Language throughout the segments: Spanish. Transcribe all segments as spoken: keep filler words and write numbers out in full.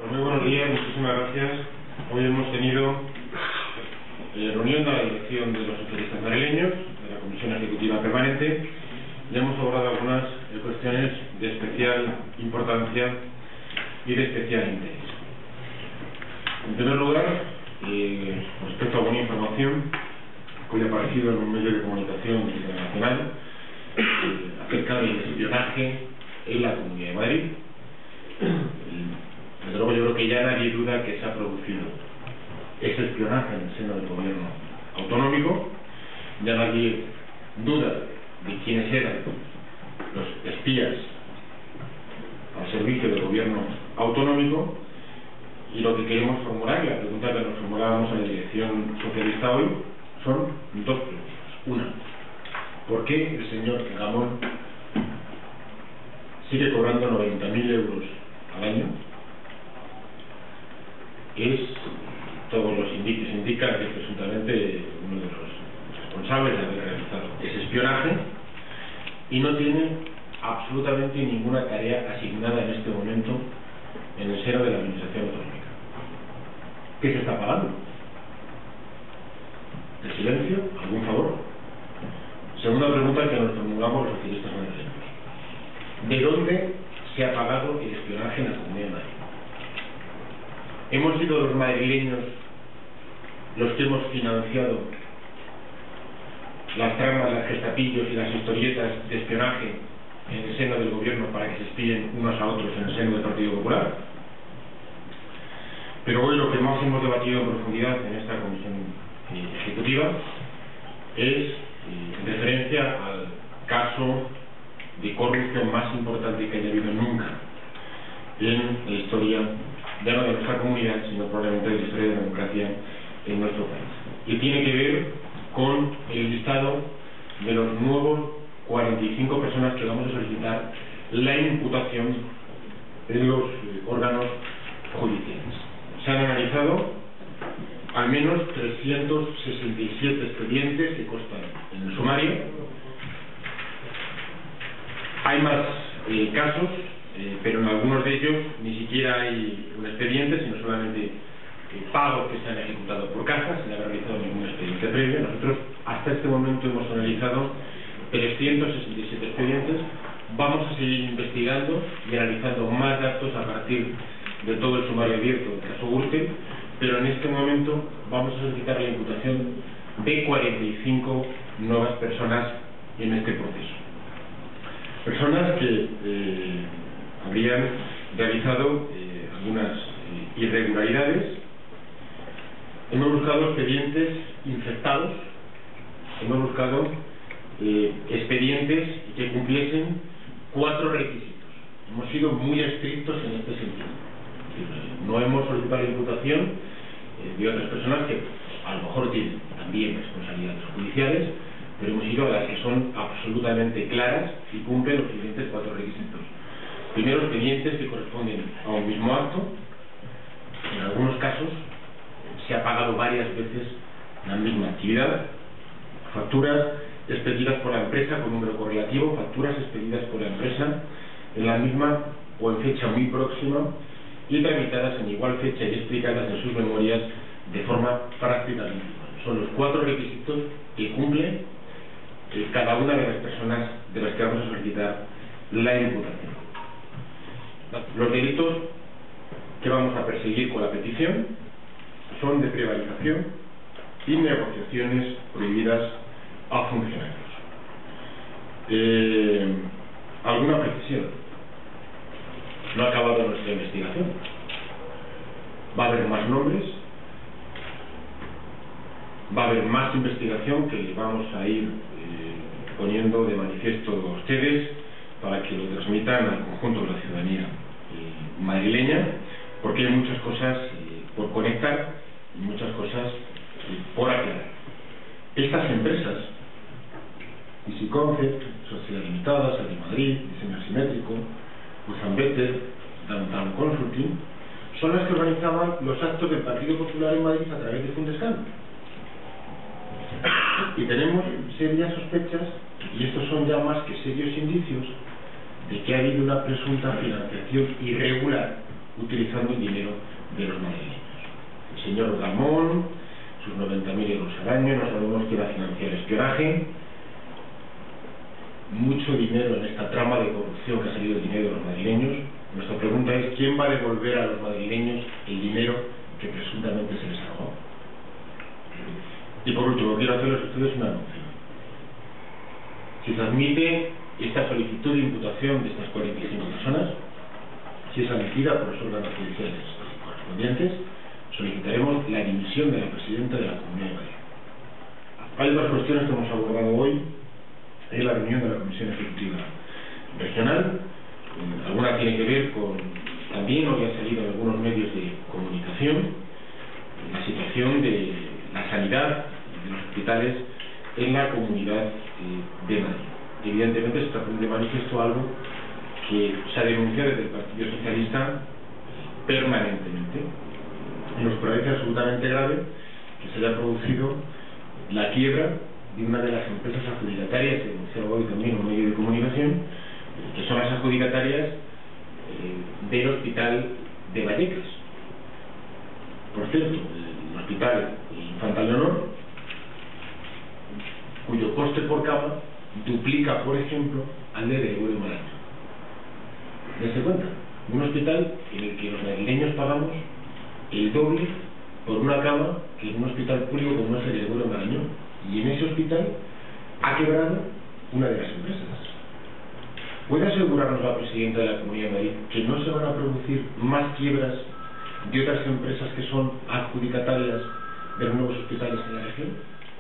Muy buenos días, muchísimas gracias. Hoy hemos tenido eh, reunión de la dirección de los socialistas madrileños, de la Comisión Ejecutiva Permanente, y hemos abordado algunas eh, cuestiones de especial importancia y de especial interés. En primer lugar, eh, respecto a alguna información que hoy ha aparecido en un medio de comunicación internacional eh, acerca del espionaje en la Comunidad de Madrid. Desde luego yo creo que ya nadie duda que se ha producido ese espionaje en el seno del gobierno autonómico, ya nadie duda de quiénes eran los espías al servicio del gobierno autonómico, y lo que queremos formular, y la pregunta que nos formulábamos a la dirección socialista hoy, son dos preguntas. Una, ¿por qué el señor Gamón sigue cobrando noventa mil euros al año? Es, todos los indicios indican que es presuntamente uno de los responsables de haber realizado ese espionaje, y no tiene absolutamente ninguna tarea asignada en este momento en el seno de la administración autonómica. ¿Qué se está pagando? ¿El silencio? ¿Algún favor? Segunda pregunta que nos formulamos los socialistas madrileños: ¿de dónde se ha pagado el espionaje en la Comunidad de Madrid? ¿Hemos sido los madrileños los que hemos financiado las tramas, las gestapillos y las historietas de espionaje en el seno del gobierno para que se espíen unos a otros en el seno del Partido Popular? Pero hoy lo que más hemos debatido en profundidad en esta comisión eh, ejecutiva es eh, en referencia al caso de corrupción más importante que haya habido nunca en la historia, ya no de nuestra comunidad, sino probablemente de la historia de la democracia en nuestro país. Y tiene que ver con el listado de los nuevos cuarenta y cinco personas que vamos a solicitar la imputación en los eh, órganos judiciales. Se han analizado al menos trescientos sesenta y siete expedientes que constan en el sumario. Hay más eh, casos, eh, pero en algunos de ellos ni siquiera hay un expediente, sino solamente eh, pagos que se han ejecutado por caja, sin haber realizado ningún expediente previo. Nosotros hasta este momento hemos analizado trescientos sesenta y siete expedientes. Vamos a seguir investigando y analizando más datos a partir de todo el sumario abierto del caso Gürtel, pero en este momento vamos a solicitar la imputación de cuarenta y cinco nuevas personas en este proceso. Personas que eh, habrían realizado eh, algunas eh, irregularidades. Hemos buscado expedientes infectados, hemos buscado eh, expedientes que cumpliesen cuatro requisitos. Hemos sido muy estrictos en este sentido. No hemos solicitado la imputación eh, de otras personas que a lo mejor tienen también responsabilidades judiciales, pero hemos ido a las que son absolutamente claras y cumplen los siguientes cuatro requisitos. Primero, expedientes que corresponden a un mismo acto. En algunos casos se ha pagado varias veces la misma actividad. Facturas expedidas por la empresa con número correlativo, facturas expedidas por la empresa en la misma o en fecha muy próxima y tramitadas en igual fecha y explicadas en sus memorias de forma prácticamente igual. Son los cuatro requisitos que cumple eh, cada una de las personas de las que vamos a solicitar la imputación. Los delitos que vamos a perseguir con la petición son de prevaricación y negociaciones prohibidas a funcionarios. Eh, ¿Alguna precisión? No ha acabado nuestra investigación. Va a haber más nombres, va a haber más investigación que vamos a ir eh, poniendo de manifiesto a ustedes para que lo transmitan al conjunto de la ciudadanía eh, madrileña, porque hay muchas cosas eh, por conectar y muchas cosas eh, por aclarar. Estas empresas, Easy Concept, Sociedad Limitada, Sal de Madrid, Diseño Asimétrico, Uzambete, Downtown Consulting, son las que organizaban los actos del Partido Popular en Madrid a través de Fundescan. Y tenemos serias sospechas, y estos son ya más que serios indicios, de que ha habido una presunta financiación irregular utilizando el dinero de los madrileños. El señor Gamón, sus noventa mil euros al año, no sabemos quién va a financiar espionaje. Mucho dinero en esta trama de corrupción que ha salido del dinero de los madrileños. Nuestra pregunta es: ¿quién va a devolver a los madrileños el dinero que presuntamente se les ha robado? Y por último, quiero hacerles a ustedes un anuncio. Si se admite esta solicitud de imputación de estas cuarenta y cinco personas, si es admitida por los órganos judiciales correspondientes, solicitaremos la dimisión de la presidenta de la Comunidad de Madrid. Hay dos cuestiones que hemos abordado hoy en la reunión de la Comisión Ejecutiva Regional. Alguna tiene que ver con, también hoy han salido en algunos medios de comunicación, la situación de la sanidad de los hospitales en la Comunidad de Madrid. Evidentemente se está poniendo de manifiesto algo que se ha denunciado desde el Partido Socialista permanentemente. Nos parece absolutamente grave que se haya producido la quiebra de una de las empresas adjudicatarias, denunciado hoy también en un medio de comunicación, que son las adjudicatarias eh, del Hospital de Vallecas. Por cierto, el Hospital Infanta Leonor, cuyo coste por cama duplica, por ejemplo, al de Gregorio Marañón. ¿Dense cuenta? Un hospital en el que los madrileños pagamos el doble por una cama que en un hospital público como es el de Gregorio Marañón. Y en ese hospital ha quebrado una de las empresas. ¿Puede asegurarnos la presidenta de la Comunidad de Madrid que no se van a producir más quiebras de otras empresas que son adjudicatarias de los nuevos hospitales en la región?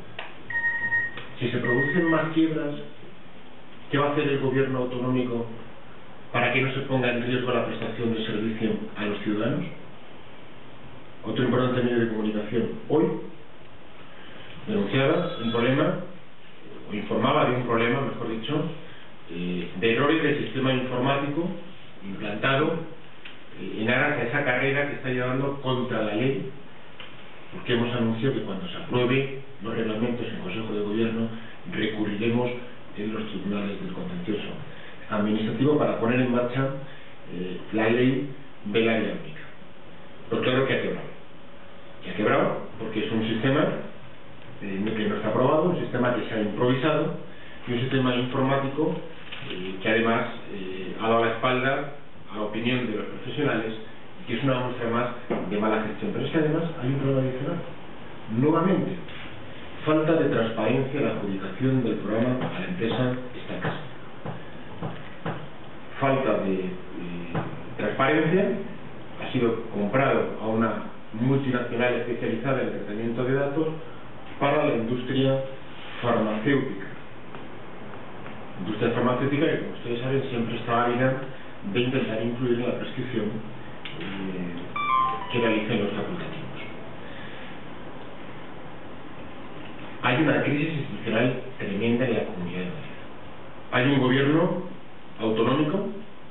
Si se producen más quiebras, ¿qué va a hacer el gobierno autonómico para que no se ponga en riesgo la prestación de servicio a los ciudadanos? Otro importante medio de comunicación hoy denunciaba un problema, o informaba de un problema, mejor dicho, eh, de errores del sistema informático implantado eh, en aras a esa carrera que está llevando contra la ley, porque hemos anunciado que cuando se apruebe los reglamentos en Consejo de Gobierno recurriremos en los tribunales del contencioso administrativo para poner en marcha eh, la ley del área única. Pero claro que ha quebrado. Que ha quebrado porque es un sistema eh, que no está aprobado, un sistema que se ha improvisado y un sistema informático eh, que además eh, ha dado la espalda a la opinión de los profesionales, que es una muestra más de mala gestión. Pero es que además hay un problema adicional. Nuevamente, falta de transparencia en la adjudicación del programa a la empresa esta casa. Falta de eh, transparencia, ha sido comprado a una multinacional especializada en el tratamiento de datos para la industria farmacéutica. Industria farmacéutica que, como ustedes saben, siempre está ávida de intentar incluir en la prescripción eh, que realicen los facultativos. Hay una crisis institucional tremenda en la Comunidad de Madrid. Hay un gobierno autonómico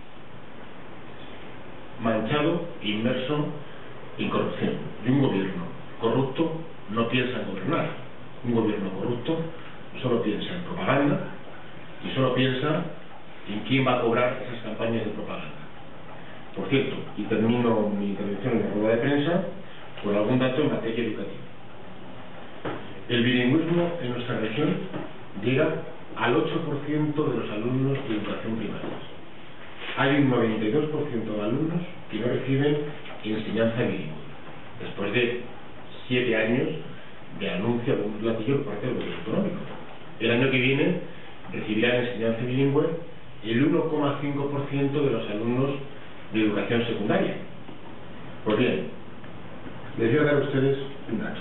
manchado e inmerso en corrupción. Y un gobierno corrupto no piensa en gobernar. Un gobierno corrupto solo piensa en propaganda y solo piensa en quién va a cobrar esas campañas de propaganda. Por cierto, y termino mi intervención en la rueda de prensa con algún dato en materia educativa. El bilingüismo en nuestra región llega al ocho por ciento de los alumnos de educación primaria. Hay un noventa y dos por ciento de alumnos que no reciben enseñanza bilingüe, después de siete años de anuncio de un platillo por parte del gobierno autonómico. El año que viene recibirán enseñanza bilingüe el uno coma cinco por ciento de los alumnos de educación secundaria. Pues bien, les voy a dar a ustedes un dato.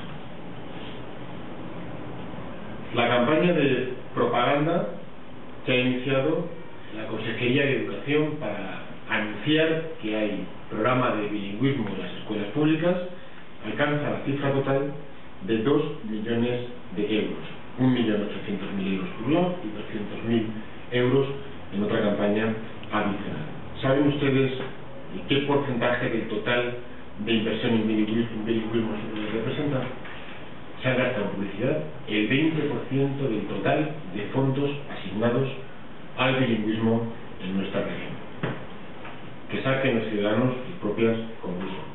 La campaña de propaganda que ha iniciado la Consejería de Educación para anunciar que hay programa de bilingüismo en las escuelas públicas alcanza la cifra total de dos millones de euros. un millón ochocientos mil euros por un lado y doscientos mil euros en otra campaña adicional. ¿Saben ustedes qué porcentaje del total de inversión en bilingüismo se representa? Se ha gastado en publicidad el veinte por ciento del total de fondos asignados al bilingüismo en nuestra región. que saquen los ciudadanos sus propias conclusiones.